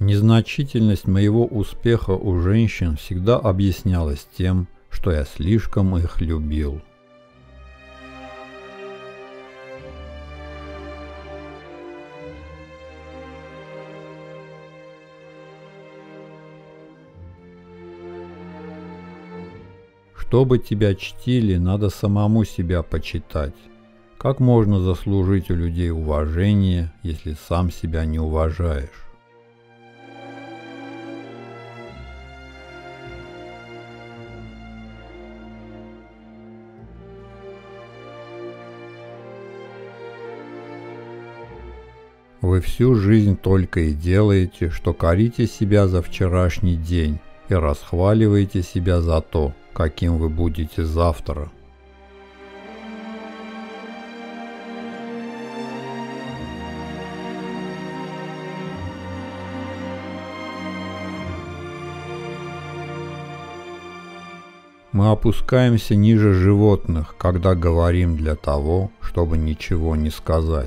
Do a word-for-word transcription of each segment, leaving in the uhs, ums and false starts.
Незначительность моего успеха у женщин всегда объяснялась тем, что я слишком их любил. Чтобы тебя чтили, надо самому себя почитать. Как можно заслужить у людей уважение, если сам себя не уважаешь? Вы всю жизнь только и делаете, что корите себя за вчерашний день и расхваливаете себя за то, каким вы будете завтра. Мы опускаемся ниже животных, когда говорим для того, чтобы ничего не сказать.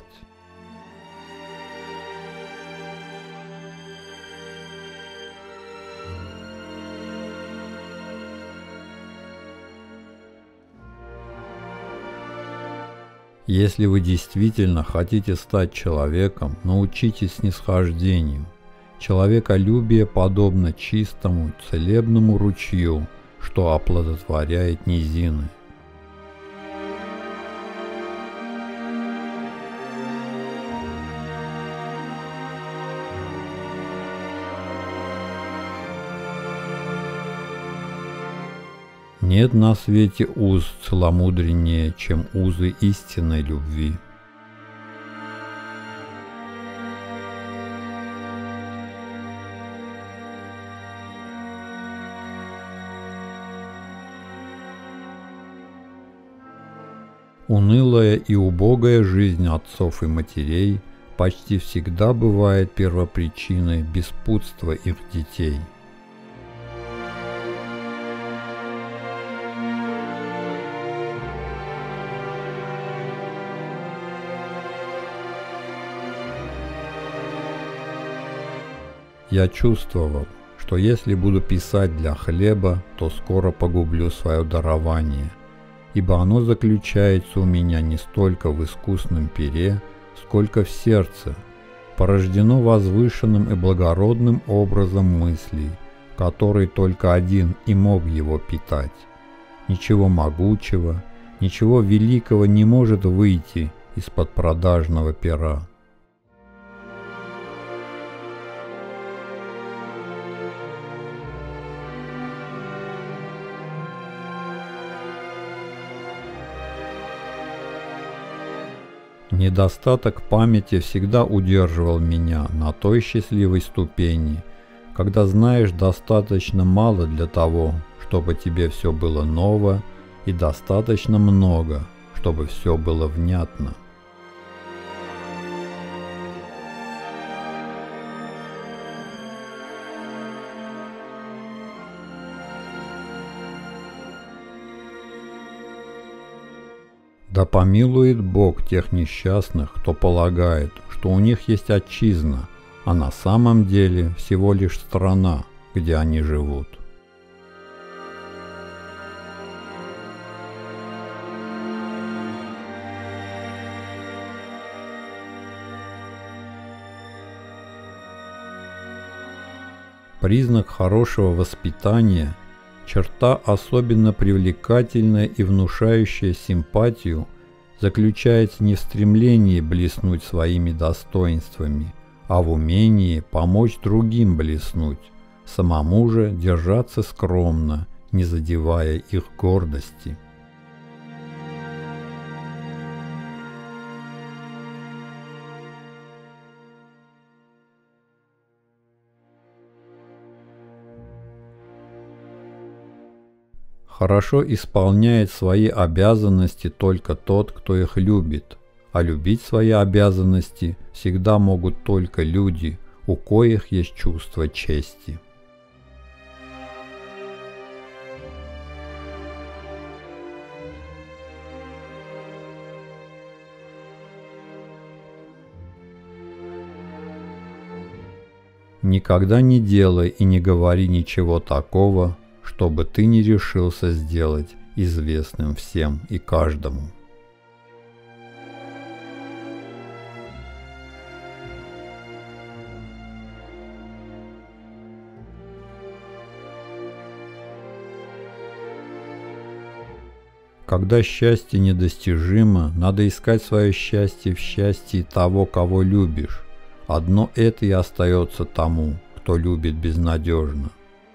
Если вы действительно хотите стать человеком, научитесь снисхождению. Человеколюбие подобно чистому, целебному ручью, что оплодотворяет низины. Нет на свете уз целомудреннее, чем узы истинной любви. Унылая и убогая жизнь отцов и матерей почти всегда бывает первопричиной беспутства их детей. Я чувствовал, что если буду писать для хлеба, то скоро погублю свое дарование, ибо оно заключается у меня не столько в искусном пере, сколько в сердце, порождено возвышенным и благородным образом мыслей, который только один и мог его питать. Ничего могучего, ничего великого не может выйти из-под продажного пера. Недостаток памяти всегда удерживал меня на той счастливой ступени, когда знаешь достаточно мало для того, чтобы тебе все было ново, и достаточно много, чтобы все было внятно. Да помилует Бог тех несчастных, кто полагает, что у них есть отчизна, а на самом деле всего лишь страна, где они живут. Признак хорошего воспитания – черта, особенно привлекательная и внушающая симпатию, заключается не в стремлении блеснуть своими достоинствами, а в умении помочь другим блеснуть, самому же держаться скромно, не задевая их гордости. Хорошо исполняет свои обязанности только тот, кто их любит, а любить свои обязанности всегда могут только люди, у коих есть чувство чести. Никогда не делай и не говори ничего такого, чтобы ты не решился сделать известным всем и каждому. Когда счастье недостижимо, надо искать свое счастье в счастье того, кого любишь. Одно это и остается тому, кто любит безнадежно.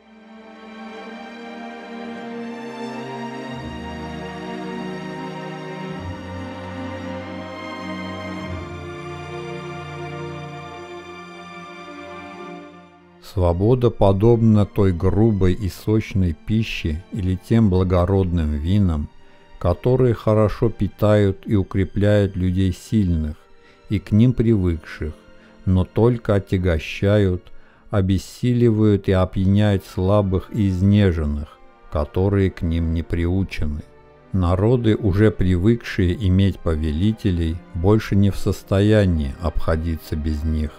Свобода подобна той грубой и сочной пище или тем благородным винам, которые хорошо питают и укрепляют людей сильных и к ним привыкших, но только отягощают, обессиливают и опьяняют слабых и изнеженных, которые к ним не приучены. Народы, уже привыкшие иметь повелителей, больше не в состоянии обходиться без них.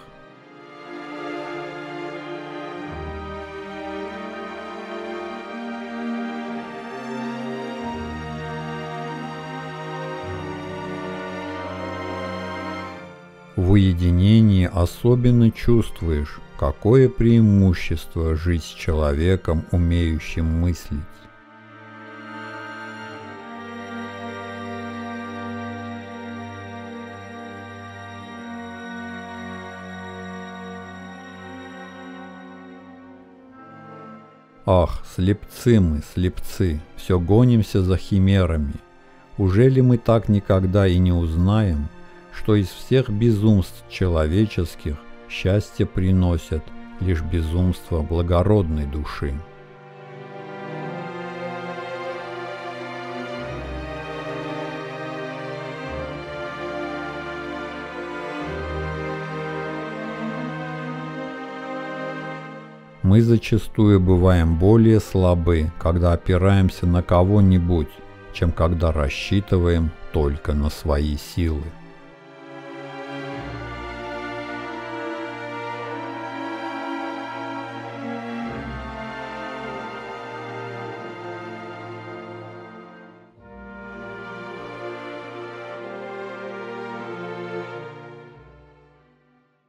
В уединении особенно чувствуешь, какое преимущество жить с человеком, умеющим мыслить. Ах, слепцы мы, слепцы, все гонимся за химерами. Ужели мы так никогда и не узнаем, что из всех безумств человеческих счастье приносят лишь безумство благородной души? Мы зачастую бываем более слабы, когда опираемся на кого-нибудь, чем когда рассчитываем только на свои силы.